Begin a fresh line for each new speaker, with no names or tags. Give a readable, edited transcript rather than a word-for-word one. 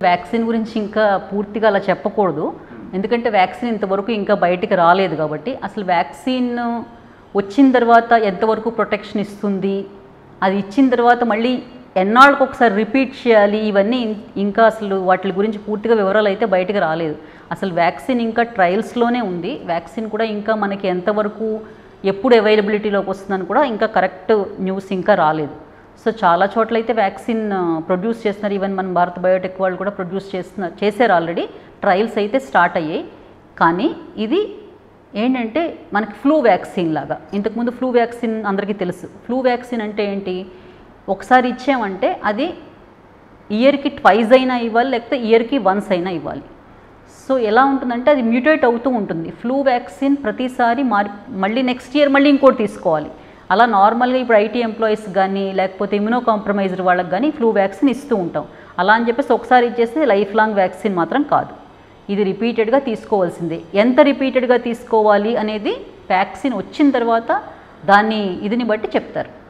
Vaccine గురించి ఇంకా పూర్తిగా అలా చెప్పకూడదు, ఎందుకంటే వ్యాక్సిన్ ఇంతవరకు ఇంకా బయటికి రాలేదు కాబట్టి. అసలు వ్యాక్సిన్ వచ్చిన తర్వాత ఎంతవరకు ప్రొటెక్షన్ ఇస్తుంది, అది ఇచ్చిన తర్వాత మళ్ళీ ఎన్నాళ్ళకు ఒకసారి రిపీట్ చేయాలి, ఇవన్నీ ఇంకా అసలు వాటి గురించి పూర్తిగా వివరాలు అయితే బయటకు రాలేదు. అసలు వ్యాక్సిన్ ఇంకా ట్రయల్స్లోనే ఉంది. వ్యాక్సిన్ కూడా ఇంకా మనకి ఎంతవరకు ఎప్పుడు అవైలబిలిటీలోకి వస్తుందని కూడా ఇంకా కరెక్ట్ న్యూస్ ఇంకా రాలేదు. సో చాలా చోట్ల అయితే వ్యాక్సిన్ ప్రొడ్యూస్ చేస్తున్నారు. ఈవెన్ మన భారత్ బయోటెక్ వాళ్ళు కూడా చేశారు ఆల్రెడీ. ట్రయల్స్ అయితే స్టార్ట్ అయ్యాయి. కానీ ఇది ఏంటంటే మనకి ఫ్లూ వ్యాక్సిన్ లాగా. ఇంతకుముందు ఫ్లూ వ్యాక్సిన్ అందరికీ తెలుసు. ఫ్లూ వ్యాక్సిన్ అంటే ఏంటి, ఒకసారి ఇచ్చామంటే అది ఇయర్కి ట్వైజ్ అయినా ఇవ్వాలి, లేకపోతే ఇయర్కి వన్స్ అయినా ఇవ్వాలి. సో ఎలా ఉంటుందంటే అది మ్యూటేట్ అవుతూ ఉంటుంది. ఫ్లూ వ్యాక్సిన్ ప్రతిసారి మళ్ళీ నెక్స్ట్ ఇయర్ మళ్ళీ ఇంకోటి తీసుకోవాలి. అలా నార్మల్గా ఇప్పుడు ఐటీ ఎంప్లాయీస్ కానీ లేకపోతే ఇమ్యూనో కాంప్రమైజ్డ్ వాళ్ళకి కానీ ఫ్లూ వ్యాక్సిన్ ఇస్తూ ఉంటాం. అలా అని చెప్పేసి ఒకసారి ఇచ్చేస్తే లైఫ్ లాంగ్ వ్యాక్సిన్ మాత్రం కాదు, ఇది రిపీటెడ్గా తీసుకోవాల్సిందే. ఎంత రిపీటెడ్గా తీసుకోవాలి అనేది వ్యాక్సిన్ వచ్చిన తర్వాత దాన్ని ఇదిని బట్టి చెప్తారు.